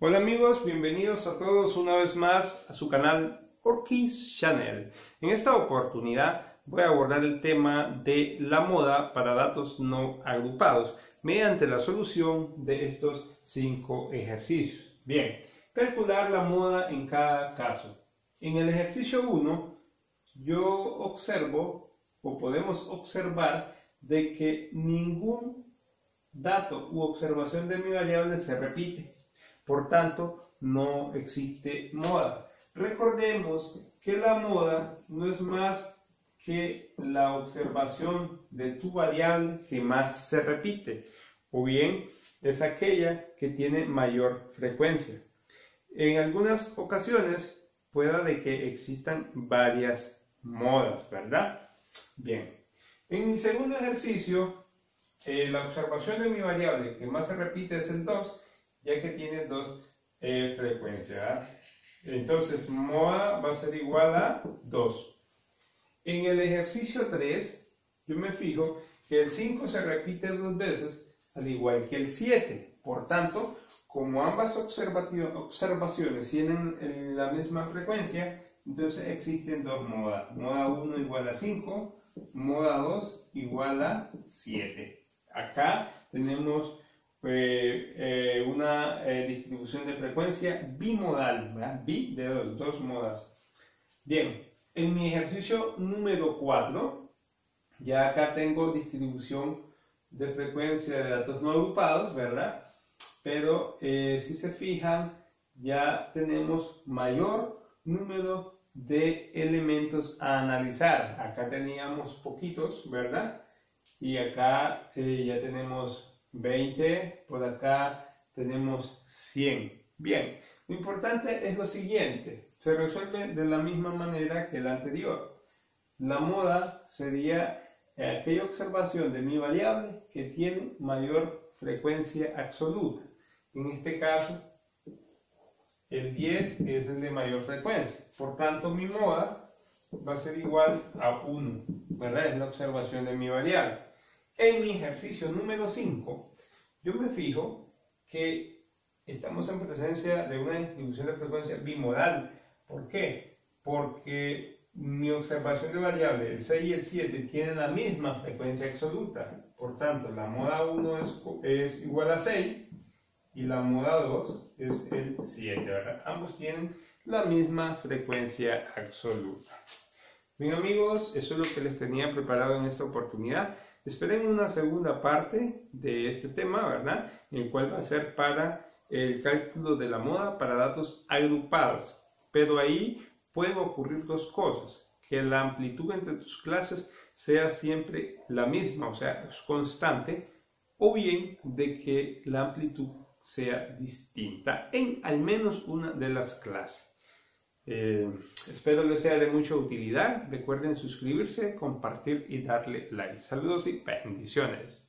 Hola amigos, bienvenidos a todos una vez más a su canal Orkis Channel. En esta oportunidad voy a abordar el tema de la moda para datos no agrupados mediante la solución de estos 5 ejercicios. Bien, calcular la moda en cada caso. En el ejercicio 1 yo observo o podemos observar de que ningún dato u observación de mi variable se repite. Por tanto, no existe moda. Recordemos que la moda no es más que la observación de tu variable que más se repite, o bien es aquella que tiene mayor frecuencia. En algunas ocasiones pueda de que existan varias modas, ¿verdad? Bien, en mi segundo ejercicio, la observación de mi variable que más se repite es el 2, ya que tiene 2 frecuencias, ¿verdad? Entonces, moda va a ser igual a 2. En el ejercicio 3, yo me fijo que el 5 se repite 2 veces, al igual que el 7. Por tanto, como ambas observaciones tienen la misma frecuencia, entonces existen 2 modas. Moda 1 igual a 5, moda 2 igual a 7. Acá tenemos una distribución de frecuencia bimodal, ¿verdad? Bi de 2 modas. Bien, en mi ejercicio número 4, ya acá tengo distribución de frecuencia de datos no agrupados, ¿verdad? Pero si se fijan, ya tenemos mayor número de elementos a analizar. Acá teníamos poquitos, ¿verdad? Y acá ya tenemos 20, por acá tenemos 100. Bien, lo importante es lo siguiente, se resuelve de la misma manera que la anterior. La moda sería aquella observación de mi variable que tiene mayor frecuencia absoluta. En este caso, el 10 es el de mayor frecuencia, por tanto mi moda va a ser igual a 1, ¿verdad? Es la observación de mi variable. En mi ejercicio número 5, yo me fijo que estamos en presencia de una distribución de frecuencia bimodal. ¿Por qué? Porque mi observación de variable, el 6 y el 7, tienen la misma frecuencia absoluta. Por tanto, la moda 1 es igual a 6 y la moda 2 es el 7, ¿verdad? Ambos tienen la misma frecuencia absoluta. Bien amigos, eso es lo que les tenía preparado en esta oportunidad. Esperen una segunda parte de este tema, ¿verdad? El cual va a ser para el cálculo de la moda para datos agrupados. Pero ahí pueden ocurrir 2 cosas. Que la amplitud entre tus clases sea siempre la misma, o sea, es constante. O bien de que la amplitud sea distinta en al menos una de las clases. Espero les sea de mucha utilidad. Recuerden suscribirse, compartir y darle like. Saludos y bendiciones.